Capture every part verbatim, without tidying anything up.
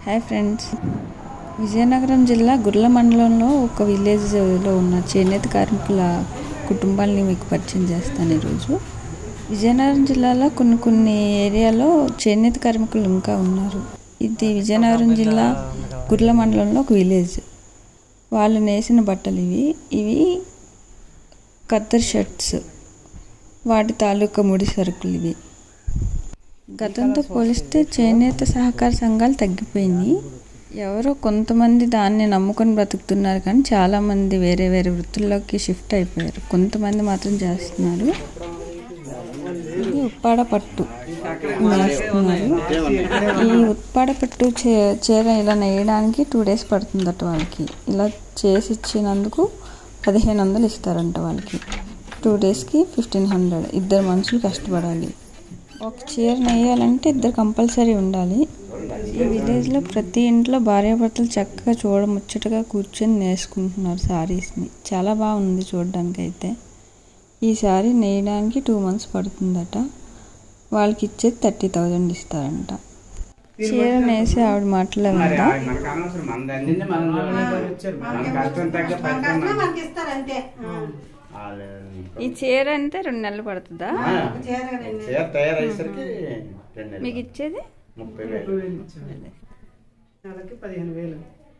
Hi friends, Vizianagaram జిల్లా గుర్ల మండలంలో ఒక విలేజ్లో ఉన్న చేనేత కార్మికుల కుటుంబాలని మీకు పరిచయం చేస్తాను ఈరోజు. విజయనగరం జిల్లాలో కొన్ని కొన్ని ఏరియాలో చేనేత కార్మికులు ఇంకా ఉన్నారు. ఇది విజయనగరం జిల్లా గుర్ల మండలంలో ఒక విలేజ్. వాళ్ళు నేసిన బట్టలు ఇవి ఇవి కత్తర్ షర్ట్స్, వాటి తాలూకా ముడి సరుకులు ఇవి. గతంతో పోలిస్తే చేనేత సహకార సంఘాలు తగ్గిపోయినాయి. ఎవరో కొంతమంది దాన్ని నమ్ముకొని బ్రతుకుతున్నారు, కానీ చాలామంది వేరే వేరే వృత్తుల్లోకి షిఫ్ట్ అయిపోయారు. కొంతమంది మాత్రం చేస్తున్నారు. ఇది ఉప్పాడ పట్టు నేస్తున్నారు. ఈ ఉప్పాడ పట్టు చే చీర ఇలా నేయడానికి టూ డేస్ పడుతుందట వాళ్ళకి. ఇలా చేసి ఇచ్చినందుకు పదిహేను వందలు ఇస్తారంట వాళ్ళకి. టూ డేస్కి ఫిఫ్టీన్ హండ్రెడ్ ఇద్దరు మనుషులు కష్టపడాలి. ఒక చీర నేయాలంటే ఇద్దరు కంపల్సరీ ఉండాలి. ఈ విలేజ్లో ప్రతి ఇంట్లో భార్యాభర్తలు చక్కగా చూడముచ్చటగా కూర్చొని నేసుకుంటున్నారు శారీస్ని. చాలా బాగుంది చూడడానికి. అయితే ఈ శారీ నేయడానికి టూ మంత్స్ పడుతుందట. వాళ్ళకి ఇచ్చేది థర్టీ థౌజండ్ ఇస్తారంట. చీర నేసి ఆవిడ మాటలో ఉందా? ఈ చీర అంటే రెండు నెలలు పడుతుందా? మీకు ఇచ్చేది పదిహేను వేలు.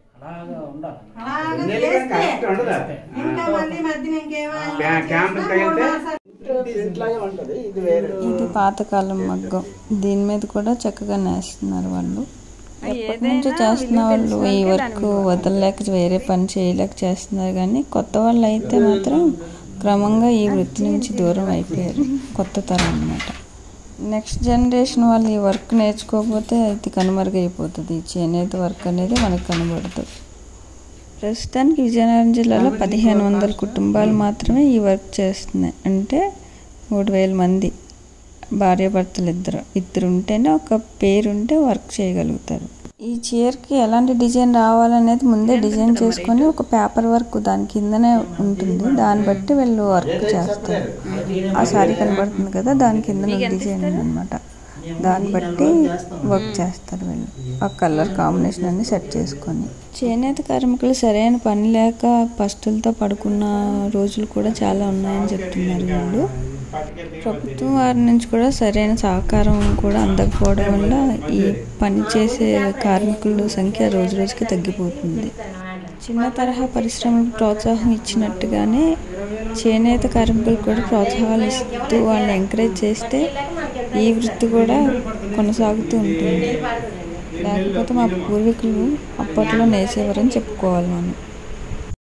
ఇది పాతకాలం మగ్గం. దీని మీద కూడా చక్కగా నేస్తున్నారు వాళ్ళు. ఎప్పటి నుంచో చేస్తున్న వాళ్ళు ఈ వర్క్ వదలలేక వేరే పని చేయలేక చేస్తున్నారు, కానీ కొత్త వాళ్ళు అయితే మాత్రం క్రమంగా ఈ వృత్తి నుంచి దూరం అయిపోయారు. కొత్త తరం అన్నమాట. నెక్స్ట్ జనరేషన్ వాళ్ళు ఈ వర్క్ నేర్చుకోకపోతే అది కనుమరుగైపోతుంది. చేనేత వర్క్ అనేది మనకు కనబడుతుంది. ప్రస్తుతానికి విజయనగరం జిల్లాలో పదిహేను వందల కుటుంబాలు మాత్రమే ఈ వర్క్ చేస్తున్నాయి. అంటే మూడు వేల మంది భార్యాభర్తలు ఇద్దరు ఇద్దరు ఉంటేనే ఒక పేరు ఉంటే వర్క్ చేయగలుగుతారు. ఈ చీరకి ఎలాంటి డిజైన్ రావాలనేది ముందే డిజైన్ చేసుకొని ఒక పేపర్ వర్క్ దాని కిందనే ఉంటుంది. దాన్ని బట్టి వీళ్ళు వర్క్ చేస్తారు. ఆ సారీ కనబడుతుంది కదా, దాని కింద డిజైన్ అనమాట. దాన్ని బట్టి వర్క్ చేస్తారు వీళ్ళు. ఆ కలర్ కాంబినేషన్ అన్ని సెట్ చేసుకొని. చేనేత కార్మికులు సరైన పని లేక పస్తులతో పడుకున్న రోజులు కూడా చాలా ఉన్నాయని చెప్తున్నారు వీళ్ళు. ప్రభుత్వం వారి నుంచి కూడా సరైన సహకారం కూడా అందకపోవడం వల్ల ఈ పని చేసే కార్మికుల సంఖ్య రోజు రోజుకి తగ్గిపోతుంది. చిన్న తరహా పరిశ్రమలకు ప్రోత్సాహం ఇచ్చినట్టుగానే చేనేత కార్మికులు కూడా ప్రోత్సాహాలు ఇస్తూ వాళ్ళని ఎంకరేజ్ చేస్తే ఈ వృత్తి కూడా కొనసాగుతూ ఉంటుంది. లేకపోతే మా పూర్వీకులు అప్పట్లో నేసేవారని చెప్పుకోవాలి మనం.